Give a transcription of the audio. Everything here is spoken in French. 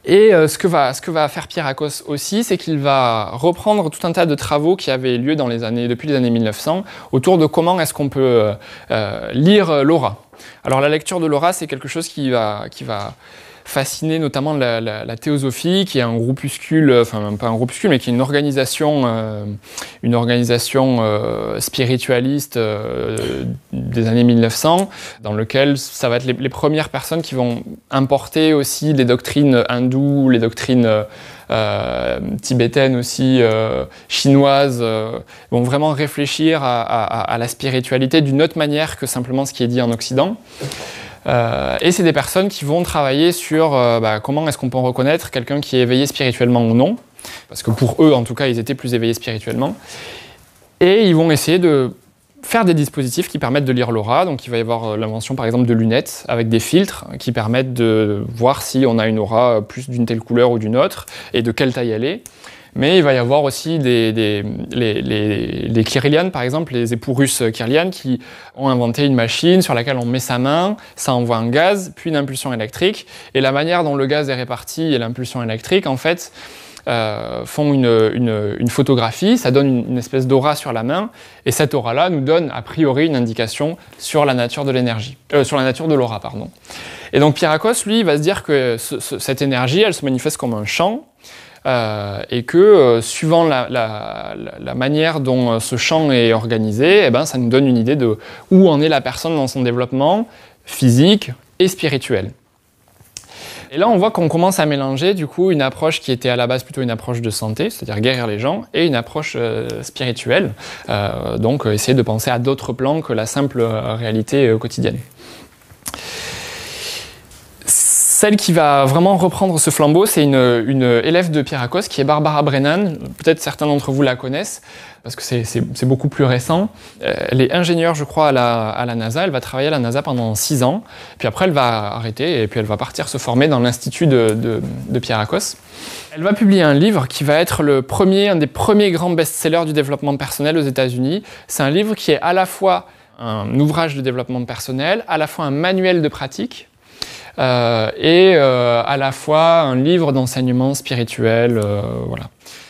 Et ce que va faire Pierrakos aussi, c'est qu'il va reprendre tout un tas de travaux qui avaient lieu depuis les années 1900 autour de comment est-ce qu'on peut lire l'aura. Alors la lecture de l'aura, c'est quelque chose qui va fasciner notamment la théosophie, qui est un groupuscule, enfin pas un groupuscule, mais qui est une organisation spiritualiste des années 1900, dans lequel ça va être les premières personnes qui vont importer aussi les doctrines hindoues, les doctrines tibétaines aussi, chinoises, vont vraiment réfléchir à la spiritualité d'une autre manière que simplement ce qui est dit en Occident. Et c'est des personnes qui vont travailler sur comment est-ce qu'on peut reconnaître quelqu'un qui est éveillé spirituellement ou non, parce que pour eux, en tout cas, ils étaient plus éveillés spirituellement. Et ils vont essayer de faire des dispositifs qui permettent de lire l'aura. Donc il va y avoir l'invention par exemple de lunettes avec des filtres qui permettent de voir si on a une aura plus d'une telle couleur ou d'une autre et de quelle taille elle est. Mais il va y avoir aussi les Kirlian, par exemple, les époux russes Kirlian, qui ont inventé une machine sur laquelle on met sa main, ça envoie un gaz, puis une impulsion électrique. Et la manière dont le gaz est réparti et l'impulsion électrique, en fait, font une photographie, ça donne une espèce d'aura sur la main, et cette aura-là nous donne a priori une indication sur la nature de l'énergie, sur la nature de l'aura, pardon. Et donc Pierrakos, lui, va se dire que cette énergie, elle se manifeste comme un champ, et que suivant la manière dont ce champ est organisé, ça nous donne une idée de où en est la personne dans son développement physique et spirituel. Et là, on voit qu'on commence à mélanger du coup une approche qui était à la base plutôt une approche de santé, c'est-à-dire guérir les gens, et une approche spirituelle, donc essayer de penser à d'autres plans que la simple réalité quotidienne. Celle qui va vraiment reprendre ce flambeau, c'est une élève de Pierrakos qui est Barbara Brennan. Peut-être certains d'entre vous la connaissent, parce que c'est beaucoup plus récent. Elle est ingénieure, je crois, à la NASA. Elle va travailler à la NASA pendant 6 ans. Puis après, elle va arrêter et puis elle va partir se former dans l'institut de Pierrakos. Elle va publier un livre qui va être un des premiers grands best-sellers du développement personnel aux États-Unis. C'est un livre qui est à la fois un ouvrage de développement personnel, à la fois un manuel de pratique, et à la fois un livre d'enseignement spirituel, voilà.